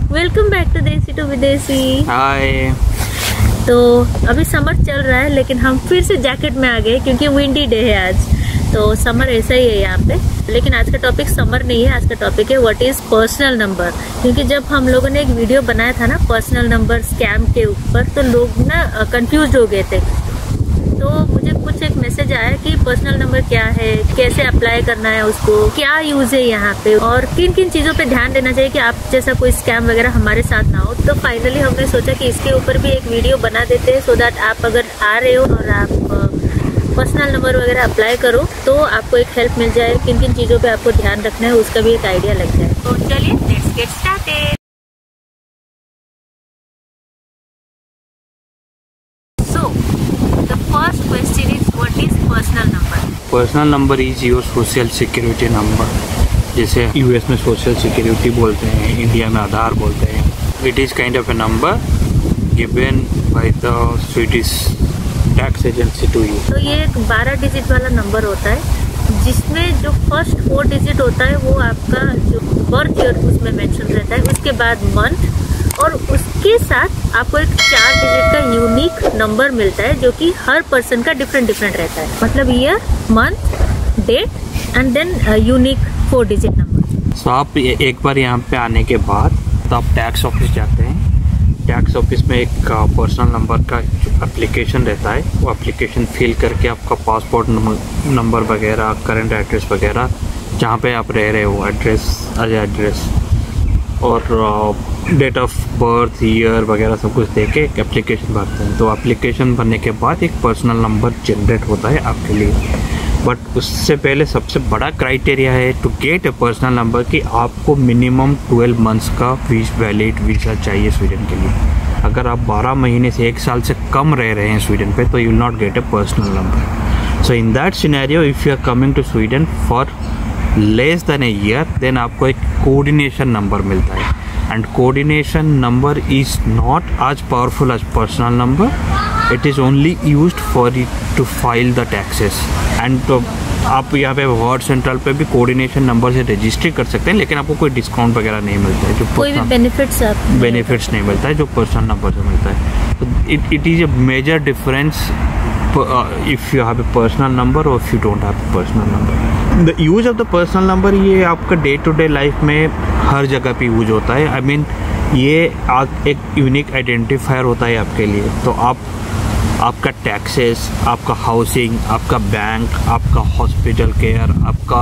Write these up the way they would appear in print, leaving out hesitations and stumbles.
Welcome back to Desi to Videshi. Hi. तो अभी summer चल रहा है लेकिन हम फिर से जैकेट में आ गए क्योंकि विंडी डे है आज। तो समर ऐसा ही है यहाँ पे, लेकिन आज का टॉपिक समर नहीं है। आज का टॉपिक है व्हाट इज पर्सनल नंबर। क्योंकि जब हम लोगों ने एक वीडियो बनाया था ना पर्सनल नंबर स्कैम के ऊपर, तो लोग ना कंफ्यूज हो गए थे। तो मुझे कुछ एक मैसेज आया कि पर्सनल नंबर क्या है, कैसे अप्लाई करना है उसको, क्या यूज है यहाँ पे और किन किन चीजों पे ध्यान देना चाहिए कि आप जैसा कोई स्कैम वगैरह हमारे साथ ना हो। तो फाइनली हमने सोचा कि इसके ऊपर भी एक वीडियो बना देते हैं, सो दैट आप अगर आ रहे हो और आप पर्सनल नंबर वगैरह अप्लाई करो तो आपको एक हेल्प मिल जाए, किन किन चीजों पे आपको ध्यान रखना है उसका भी एक आइडिया लग जाए। तो चलिए let's get started. First question is what is personal number? Personal number is your social security number. जैसे यूएस में सोशल सिक्योरिटी बोलते हैं, इंडिया में आधार बोलते हैं। It is kind of a number given by the Swedish tax agency to you. तो ये एक 12 डिजिट वाला नंबर होता है जिसमें जो फर्स्ट 4 डिजिट होता है वो आपका जो बर्थ ईयर उसमें मेंशन रहता है, उसके बाद मंथ और उसके साथ आपको एक 4 डिजिट का यूनिक नंबर मिलता है जो कि हर पर्सन का डिफरेंट रहता है। मतलब year, month, date and then unique 4 digit number. So आप एक बार यहाँ पे आने के बाद तो आप टैक्स ऑफिस जाते हैं। टैक्स ऑफिस में एक पर्सनल नंबर का जो एप्लीकेशन रहता है वो एप्लीकेशन फिल करके आपका पासपोर्ट नंबर वगैरह, करंट एड्रेस वगैरह, जहाँ पे आप रह रहे हो एड्रेस और डेट ऑफ बर्थ, ईयर वगैरह सब कुछ दे के एक एप्लीकेशन भरते हैं। तो एप्लीकेशन भरने के बाद एक पर्सनल नंबर जनरेट होता है आपके लिए। बट उससे पहले सबसे बड़ा क्राइटेरिया है to get a personal number कि आपको मिनिमम 12 मंथ्स का वैलिड वीज़ा चाहिए स्वीडन के लिए। अगर आप 12 महीने से 1 साल से कम रह रहे हैं स्वीडन पे तो you will not get a personal number. So in that scenario if you are coming to Sweden for less than a year then आपको एक कोऑर्डिनेशन नंबर मिलता है। And coordination number is not as powerful as personal number. It is only used for it to file the taxes. And तो आप यहाँ पे word central पे भी कोऑर्डिनेशन नंबर से रजिस्ट्री कर सकते हैं, लेकिन आपको कोई डिस्काउंट वगैरह नहीं मिलता है, जो कोई भी बेनिफिट्स नहीं मिलता है जो पर्सनल नंबर से मिलता है। तो it is a major difference if you have a personal number और if you don't have a personal number. The use of the personal number ये आपका डे टू डे लाइफ में हर जगह पे यूज होता है। आई मीन ये एक यूनिक आइडेंटिफायर होता है आपके लिए। तो आपका टैक्सेस, आपका हाउसिंग, आपका बैंक, आपका हॉस्पिटल केयर, आपका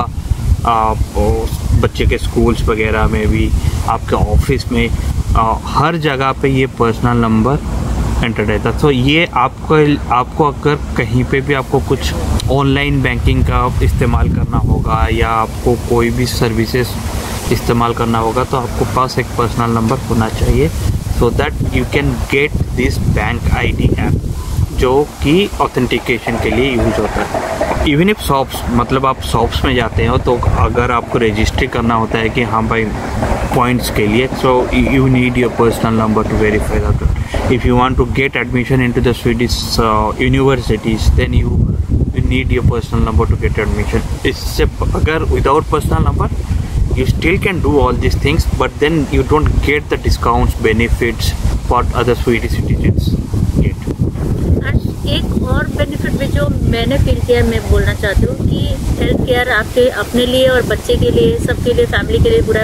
बच्चे के स्कूल्स वगैरह में भी, आपके ऑफिस में, हर जगह पे ये पर्सनल नंबर एंटर रहता है। तो ये आपको अगर कहीं पे भी आपको कुछ ऑनलाइन बैंकिंग का इस्तेमाल करना होगा या आपको कोई भी सर्विसेज इस्तेमाल करना होगा तो आपको पास एक पर्सनल नंबर होना चाहिए, so that you can get this bank ID app जो कि ऑथेंटिकेशन के लिए यूज होता है। इवन इफ शॉप्स, मतलब आप शॉप्स में जाते हो तो अगर आपको रजिस्ट्री करना होता है कि हाँ भाई पॉइंट्स के लिए, so you need your personal number to verify that. If you want to get admission into the Swedish universities then you need your personal number to get admission. इससे अगर without personal number you still can do all these things, but then you don't get the discounts, benefits what other Swedish citizens get. And एक और benefit भी जो मैंने feel किया, मैं बोलना चाहती हूँ कि हेल्थ केयर आपके अपने लिए और बच्चे के लिए, सबके लिए, फैमिली के लिए पूरा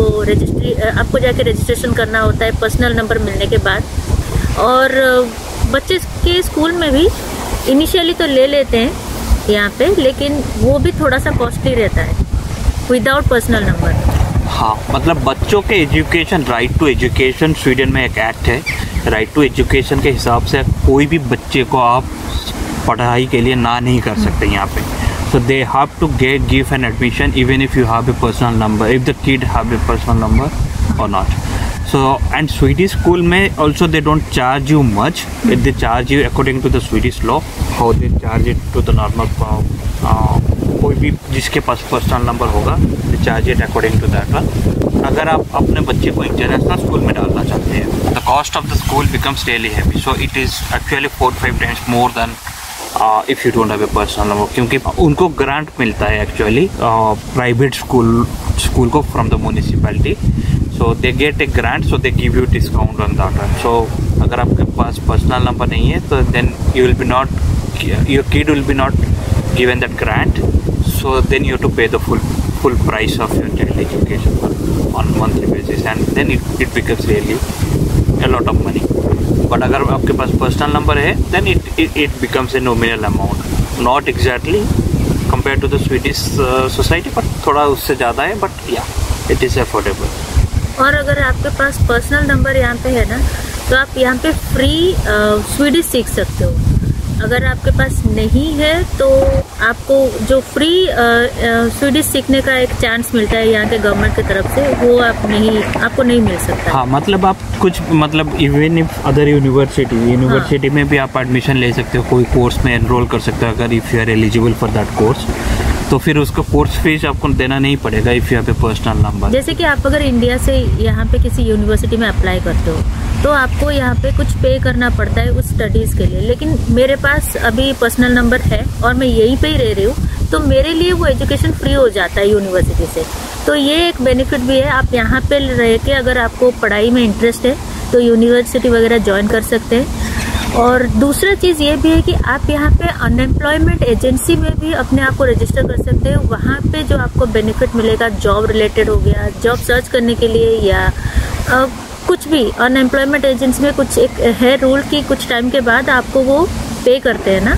आपको जाके रजिस्ट्रेशन करना होता है पर्सनल नंबर मिलने के बाद। और बच्चे के स्कूल में भी इनिशियली तो ले लेते हैं यहाँ पे, लेकिन वो भी थोड़ा सा कॉस्टली रहता है विदाउट पर्सनल नंबर। हाँ, मतलब बच्चों के education, right to education Sweden में एक एक्ट है। राइट टू एजुकेशन के हिसाब से कोई भी बच्चे को आप पढ़ाई के लिए ना नहीं कर सकते यहाँ पे। So they have to give an admission even if you have a personal number, if the kid have a personal number और not. So and Swedish school में also they don't charge you much. They charge you according to the Swedish law how they charge it to the normal कोई भी जिसके पास personal number होगा they charge it according to that one. अगर आप अपने बच्चे को इंटरनेशनल स्कूल में डालना चाहते हैं the cost of the school becomes really heavy, so it is actually 4-5 times more than if you don't have a personal number, क्योंकि उनको ग्रांट मिलता है एक्चुअली प्राइवेट स्कूल को from the municipality. so they get a grant, so they give you discount on that one. So अगर आपके पास personal number नहीं है तो then you will be not, your kid will be not given that grant, so then you have to pay the full price of your child education on monthly basis, and then it becomes really a lot of money. But अगर आपके पास personal number है then it becomes a nominal amount, not exactly compared to the Swedish society, but थोड़ा उससे ज़्यादा है, but yeah, it is affordable. और अगर आपके पास पर्सनल नंबर यहाँ पे है ना, तो आप यहाँ पे फ्री स्वीडिश सीख सकते हो। अगर आपके पास नहीं है तो आपको जो फ्री स्वीडिश सीखने का एक चांस मिलता है यहाँ के गवर्नमेंट की तरफ से, वो आपको नहीं मिल सकता। हाँ, मतलब आप कुछ, मतलब इवन इफ अदर यूनिवर्सिटी में भी आप एडमिशन ले सकते हो, कोई कोर्स में एनरोल कर सकते हो अगर if you are eligible for that course, तो फिर उसका कोर्स फीस आपको देना नहीं पड़ेगा if you have a personal number. जैसे कि आप अगर इंडिया से यहाँ पे किसी यूनिवर्सिटी में अप्लाई करते हो तो आपको यहाँ पे कुछ पे करना पड़ता है उस स्टडीज़ के लिए, लेकिन मेरे पास अभी पर्सनल नंबर है और मैं यहीं पे ही रह रही हूँ, तो मेरे लिए वो एजुकेशन फ्री हो जाता है यूनिवर्सिटी से। तो ये एक बेनिफिट भी है, आप यहाँ पे रह के अगर आपको पढ़ाई में इंटरेस्ट है तो यूनिवर्सिटी वगैरह ज्वाइन कर सकते हैं। और दूसरा चीज़ ये भी है कि आप यहाँ पे अनएम्प्लॉयमेंट एजेंसी में भी अपने आप को रजिस्टर कर सकते हैं। वहाँ पे जो आपको बेनिफिट मिलेगा, जॉब रिलेटेड हो गया, जॉब सर्च करने के लिए, या कुछ भी अनएम्प्लॉयमेंट एजेंसी में कुछ एक है रूल कि कुछ टाइम के बाद आपको वो पे करते हैं ना,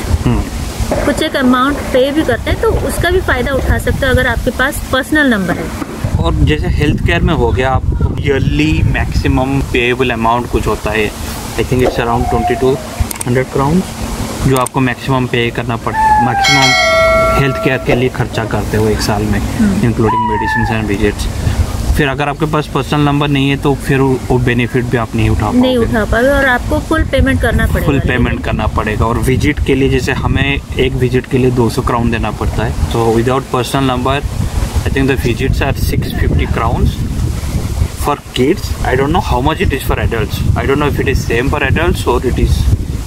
कुछ एक अमाउंट पे भी करते हैं, तो उसका भी फायदा उठा सकते हो अगर आपके पास पर्सनल नंबर है। और जैसे हेल्थ केयर में हो गया, आप ईयरली मैक्सिमम पेएबल अमाउंट कुछ होता है, I think it's around 2200 crown, जो आपको मैक्सिमम पे करना मैक्सिमम हेल्थ केयर के लिए खर्चा करते हो एक साल में, इंक्लूडिंग मेडिसिन एंड विजिट्स। फिर अगर आपके पास पर्सनल नंबर नहीं है तो फिर वो बेनिफिट भी आप नहीं उठा पाओगे और आपको फुल पेमेंट करना पड़ेगा। और विजिट के लिए, जैसे हमें एक विजिट के लिए 200 क्राउन देना पड़ता है, तो without personal number I think the visits are 650 crowns for kids. I don't know how much it is for adults. I don't know if it is same for adults or it is,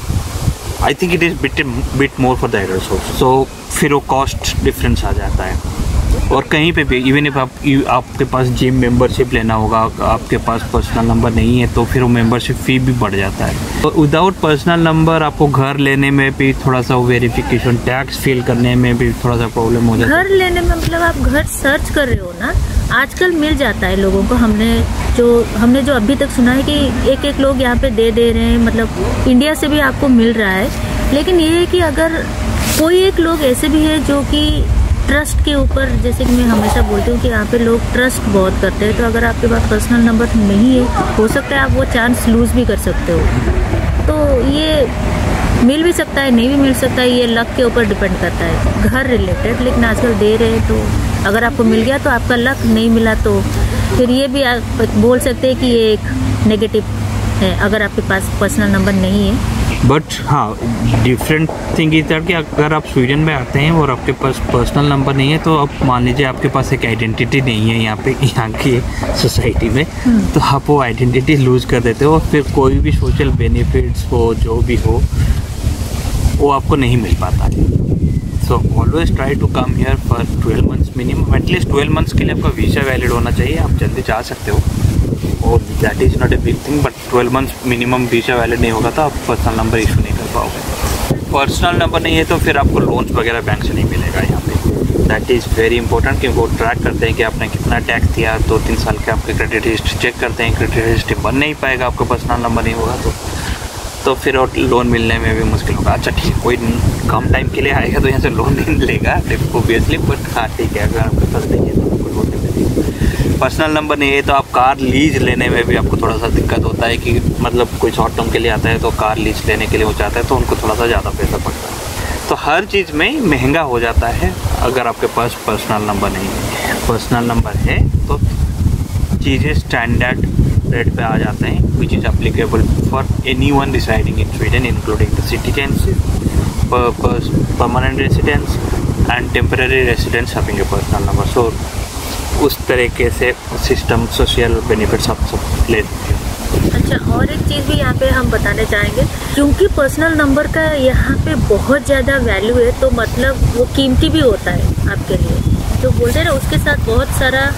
I think it is bit more for the adults also. So फिर वो cost difference आ जाता है। और कहीं पे भी even if आपके पास gym membership लेना होगा, आपके पास पर्सनल नंबर नहीं है तो फिर वो मेंबरशिप फ़ी भी बढ़ जाता है। तो विदाउट पर्सनल नंबर आपको घर लेने में भी थोड़ा सा वेरिफिकेशन, टैक्स फिल करने में भी थोड़ा सा प्रॉब्लम हो जाता है। घर लेने में मतलब आप घर सर्च कर रहे हो ना, आजकल मिल जाता है लोगों को। हमने जो अभी तक सुना है कि एक लोग यहाँ पे दे रहे हैं, मतलब इंडिया से भी आपको मिल रहा है। लेकिन ये है कि अगर कोई एक लोग ऐसे भी है जो कि ट्रस्ट के ऊपर, जैसे कि मैं हमेशा बोलती हूँ कि यहाँ पे लोग ट्रस्ट बहुत करते हैं, तो अगर आपके पास पर्सनल नंबर नहीं है, हो सकता है आप वो चांस लूज भी कर सकते हो। तो ये मिल भी सकता है, नहीं भी मिल सकता है, ये लक के ऊपर डिपेंड करता है घर रिलेटेड। लेकिन आजकल दे रहे हैं, तो अगर आपको मिल गया तो आपका लक, नहीं मिला तो फिर ये भी आप बोल सकते हैं कि ये एक नेगेटिव है अगर आपके पास पर्सनल नंबर नहीं है। बट हाँ, डिफरेंट थिंग इज दैट कि अगर आप स्वीडन में आते हैं और आपके पास पर्सनल नंबर नहीं है, तो आप मान लीजिए आपके पास एक आइडेंटिटी नहीं है यहाँ की सोसाइटी में, तो आप वो आइडेंटिटी लूज कर देते हो और फिर कोई भी सोशल बेनिफिट्स हो, जो भी हो, वो आपको नहीं मिल पाता है। So always try to come here for 12 months minimum, at least 12 months के लिए आपका वीज़ा वैलिड होना चाहिए, आप जल्दी जा सकते हो, और that is not a big thing. But 12 months minimum visa valid नहीं होगा तो आप पर्सनल नंबर इशू नहीं कर पाओगे। पर्सनल नंबर नहीं है तो फिर आपको लोन्स वगैरह बैंक से नहीं मिलेगा यहाँ पे। दैट इज़ वेरी इंपॉर्टेंट, क्योंकि वो ट्रैक करते हैं कि आपने कितना टैक्स दिया, 2-3 साल के आपके क्रेडिट हिस्ट्री चेक करते हैं। क्रेडिट हिस्ट्री बन नहीं पाएगा आपको पर्सनल नंबर नहीं होगा तो फिर और लोन मिलने में भी मुश्किल होगा। अच्छा ठीक है, कोई कम टाइम के लिए आएगा तो यहाँ से लोन नहीं मिलेगा ऑब्वियसली, बट हाँ ठीक है, अगर आपके पास नहीं है तो आपको लोन नहीं मिलेगा। पर्सनल नंबर नहीं है तो आप कार लीज लेने में भी आपको थोड़ा सा दिक्कत होता है कि मतलब कोई शॉर्ट टर्म के लिए आता है तो कार लीज लेने के लिए वो चाहता है तो उनको थोड़ा सा ज़्यादा पैसा पड़ता है। तो हर चीज़ में महंगा हो जाता है अगर आपके पास पर्सनल नंबर नहीं है। पर्सनल नंबर है तो चीज़ें स्टैंडर्ड रेट पे आ जाते हैं, which is applicable for anyone residing in Sweden including the citizenship, permanent residents and temporary residents having a personal number. सो उस तरीके से सिस्टम सोशल बेनिफिट्स आप सब ले सकते हैं। अच्छा, और एक चीज़ भी यहाँ पे हम बताने चाहेंगे, क्योंकि पर्सनल नंबर का यहाँ पे बहुत ज़्यादा वैल्यू है, तो मतलब वो कीमती भी होता है आपके लिए। तो बोलते हैं ना, उसके साथ बहुत सारा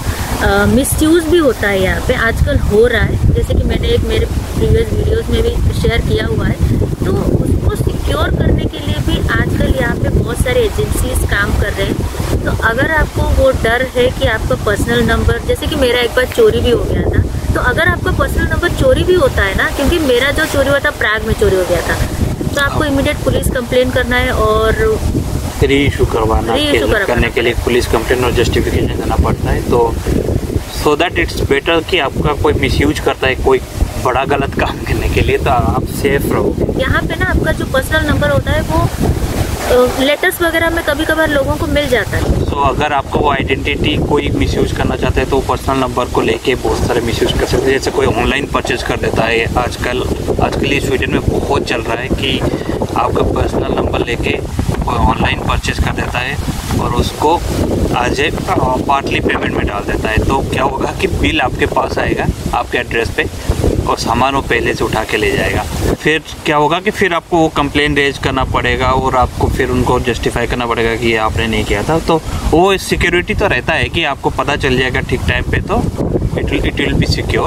मिसयूज़ भी होता है यहाँ पे, आजकल हो रहा है, जैसे कि मैंने एक मेरे प्रीवियस वीडियोस में भी शेयर किया हुआ है। तो उसको सिक्योर करने के लिए भी आजकल यहाँ पे बहुत सारे एजेंसीज काम कर रहे हैं। तो अगर आपको वो डर है कि आपका पर्सनल नंबर, जैसे कि मेरा एक बार चोरी भी हो गया था, तो अगर आपका पर्सनल नंबर चोरी भी होता है ना, क्योंकि मेरा जो चोरी हुआ था प्राग में चोरी हो गया था, तो आपको इमीडिएट पुलिस कंप्लेन करना है और री इशू करने के लिए पुलिस कंप्लेन और जस्टिफिकेशन देना पड़ता है। तो सो दैट इट्स बेटर कि आपका कोई मिसयूज करता है कोई बड़ा गलत काम करने के लिए, तो आप सेफ रहोगे। यहाँ पे ना आपका जो पर्सनल नंबर होता है वो लेटर्स वगैरह में कभी कभार लोगों को मिल जाता है। तो अगर आपको वो आइडेंटिटी कोई मिसयूज करना चाहता है तो पर्सनल नंबर को लेके बहुत सारे मिसयूज कर सकते हैं। जैसे कोई ऑनलाइन परचेज कर देता है, आजकल ये स्वीडन में बहुत चल रहा है कि आपका पर्सनल नंबर लेके ऑनलाइन परचेज कर देता है और उसको आज पार्टली पेमेंट में डाल देता है। तो क्या होगा कि बिल आपके पास आएगा आपके एड्रेस पे और सामान वो पहले से उठा के ले जाएगा। फिर क्या होगा कि फिर आपको वो कंप्लेन रेज करना पड़ेगा और आपको फिर उनको जस्टिफाई करना पड़ेगा कि ये आपने नहीं किया था। तो वो सिक्योरिटी तो रहता है कि आपको पता चल जाएगा ठीक टाइम पे, तो इट विल बी सिक्योर।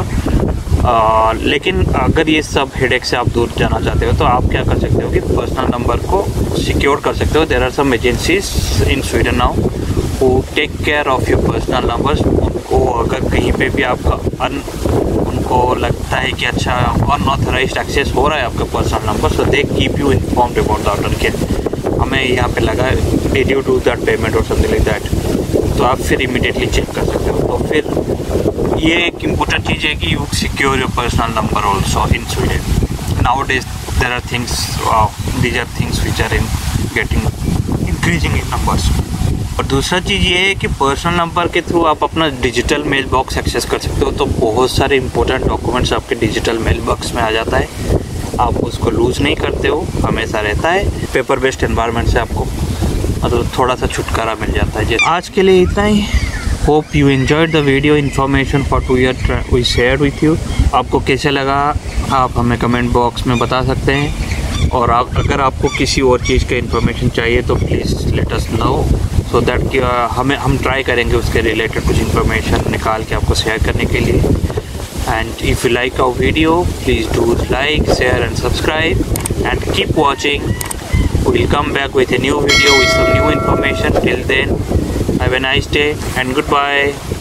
लेकिन अगर ये सब हेडेक से आप दूर जाना चाहते हो तो आप क्या कर सकते हो कि पर्सनल नंबर को सिक्योर कर सकते हो। There are some agencies in Sweden now who take care of your personal numbers. उनको अगर कहीं पे भी आपका उनको लगता है कि अच्छा अनऑथराइज्ड एक्सेस हो रहा है आपका personal number, so they keep you informed about the order के हमें यहाँ पे लगा did you do that payment और समथिंग लाइक दैट, तो आप फिर इमीडिएटली चेक कर सकते हो। तो फिर ये एक इम्पोर्टेंट चीज़ है कि you secure your personal number also in Sweden. Nowadays there are things, these are things which are in getting increasing in numbers. और दूसरा चीज़ ये है कि पर्सनल नंबर के थ्रू आप अपना डिजिटल मेल बॉक्स एक्सेस कर सकते हो। तो बहुत सारे इंपॉर्टेंट डॉक्यूमेंट्स आपके डिजिटल मेल बॉक्स में आ जाता है, आप उसको लूज़ नहीं करते हो, हमेशा रहता है। पेपर बेस्ड एनवायरनमेंट से आपको मतलब थोड़ा सा छुटकारा मिल जाता है। आज के लिए इतना ही। Hope you enjoyed the video information for two year we share with you. आपको कैसे लगा आप हमें कमेंट बॉक्स में बता सकते हैं, और अगर आपको किसी और चीज़ का इन्फॉर्मेशन चाहिए तो please let us know, so that कि हम ट्राई करेंगे उसके रिलेटेड कुछ इन्फॉर्मेशन निकाल के आपको शेयर करने के लिए। And if you like our video please do like, share and subscribe and keep watching. We'll come back with a new video with some new information. Till then, have a nice day and goodbye.